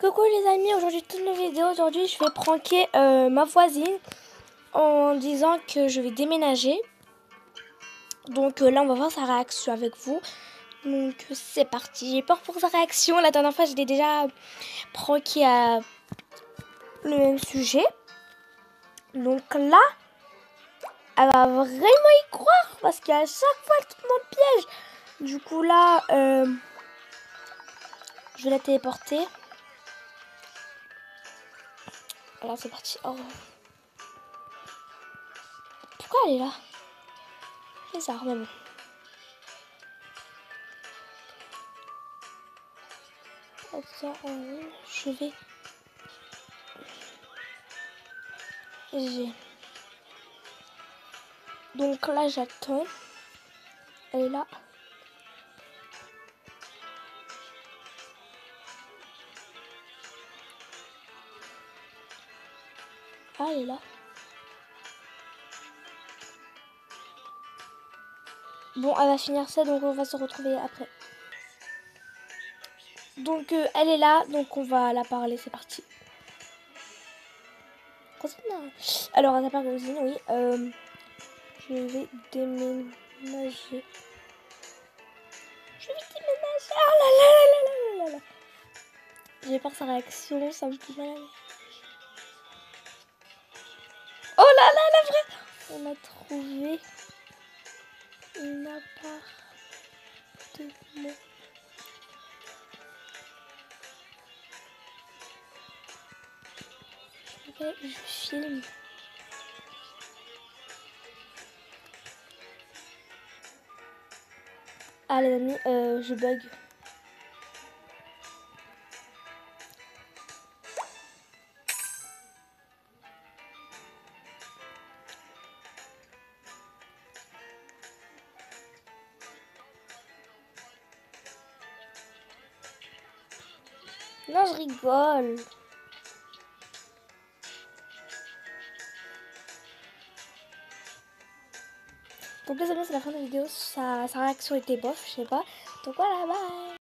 Coucou les amis, aujourd'hui toute nouvelle vidéo. Aujourd'hui je vais pranker ma voisine en disant que je vais déménager. Donc là on va voir sa réaction avec vous. Donc c'est parti, j'ai peur pour sa réaction. La dernière fois je l'ai déjà pranké à le même sujet. Donc là elle va vraiment y croire parce qu'à chaque fois elle tombe dans le piège. Du coup là je vais la téléporter. Alors c'est parti. Oh. Pourquoi elle est là? Bizarre même. Attends, je vais... Donc là j'attends. Elle est là. Ah, elle est là. Bon, elle va finir ça, donc on va se retrouver après. Donc elle est là, donc on va la parler, c'est parti. Alors, à ta part, oui. Je vais déménager. Ah là là là là là là là. J'ai peur de sa réaction, ça me fait mal. Oh là là, la vraie. On a trouvé une appartement. Ok, je filme. Ah les amis, je bug. Non, je rigole. Donc les amis, c'est la fin de la vidéo. Sa réaction était bof, je sais pas. Donc voilà, bye.